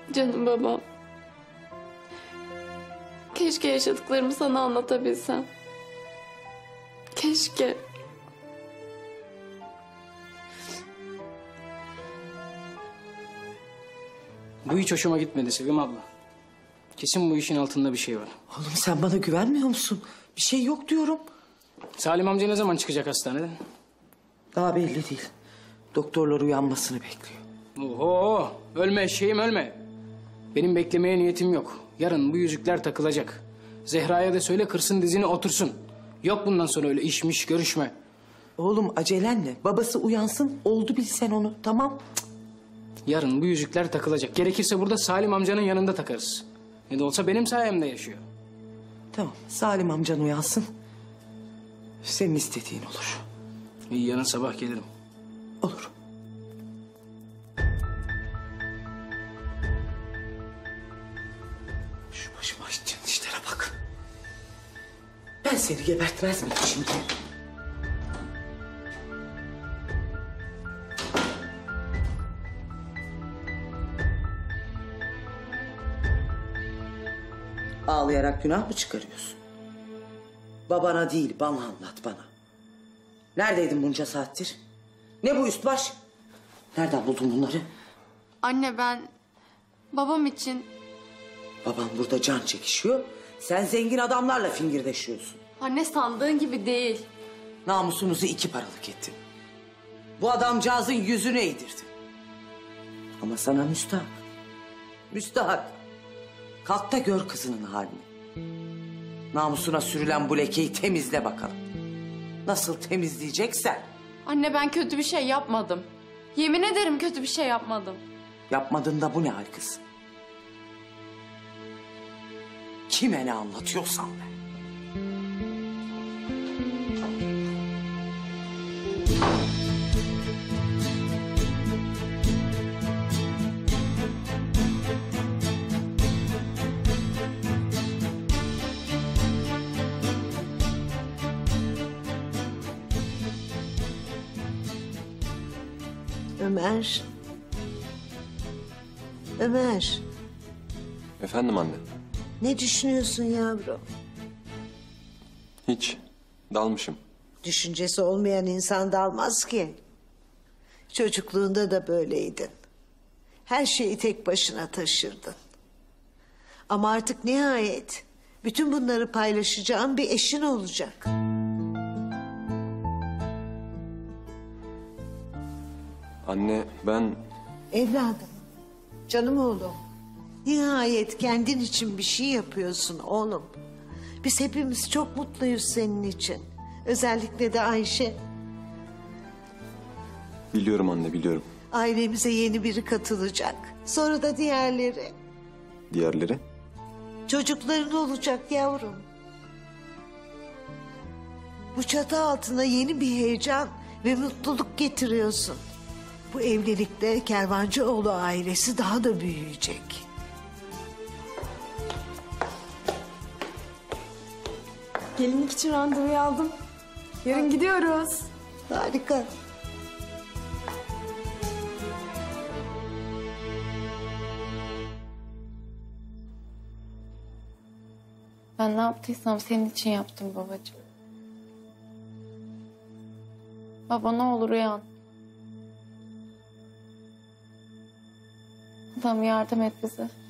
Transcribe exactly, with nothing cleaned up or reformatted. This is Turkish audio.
Canım babam. Keşke yaşadıklarımı sana anlatabilsem. Keşke. Bu hiç hoşuma gitmedi Sevim abla. Kesin bu işin altında bir şey var. Oğlum sen bana güvenmiyor musun? Bir şey yok diyorum. Salim amca ne zaman çıkacak hastaneden? Daha belli değil. Doktorlar uyanmasını bekliyor. Oho, ölme şeyim ölme. Benim beklemeye niyetim yok. Yarın bu yüzükler takılacak. Zehra'ya da söyle kırsın dizini otursun. Yok bundan sonra öyle işmiş görüşme. Oğlum acelenle. Babası uyansın oldu bilsen onu tamam. Cık. Yarın bu yüzükler takılacak. Gerekirse burada Salim amcanın yanında takarız. Ne de olsa benim sayemde yaşıyor. Tamam Salim amcan uyansın. Senin istediğin olur. İyi yarın sabah gelirim. Olur. Şu başıma gideceğin işlere bak. Ben seni gebertmez miyim şimdi? Ağlayarak günah mı çıkarıyorsun? Babana değil bana anlat bana. Neredeydin bunca saattir? Ne bu üst baş? Nereden buldun bunları? Anne ben babam için... Babam burada can çekişiyor. Sen zengin adamlarla fingirdeşiyorsun. Anne sandığın gibi değil. Namusunuzu iki paralık ettin. Bu adamcağızın yüzünü eğdirdin. Ama sana müstahak. Müstahak. Kalk da gör kızının halini. Namusuna sürülen bu lekeyi temizle bakalım. Nasıl temizleyeceksen. Anne ben kötü bir şey yapmadım. Yemin ederim kötü bir şey yapmadım. Yapmadın da bu ne hal kız? Kime ne anlatıyorsan be. Ömer. Ömer. Efendim anne? Ne düşünüyorsun yavrum? Hiç. Dalmışım. Düşüncesi olmayan insan dalmaz ki. Çocukluğunda da böyleydin. Her şeyi tek başına taşırdın. Ama artık nihayet bütün bunları paylaşacağın bir eşin olacak. Anne ben... Evladım, canım oğlum. Nihayet kendin için bir şey yapıyorsun oğlum. Biz hepimiz çok mutluyuz senin için. Özellikle de Ayşe. Biliyorum anne biliyorum. Ailemize yeni biri katılacak. Sonra da diğerleri. Diğerleri? Çocukların olacak yavrum. Bu çatı altına yeni bir heyecan ve mutluluk getiriyorsun. Bu evlilikle Kervancıoğlu ailesi daha da büyüyecek. Gelinlik için randevuyu aldım. Yarın gidiyoruz. Harika. Ben ne yaptıysam senin için yaptım babacığım. Baba ne olur uyan. Adam yardım et bize.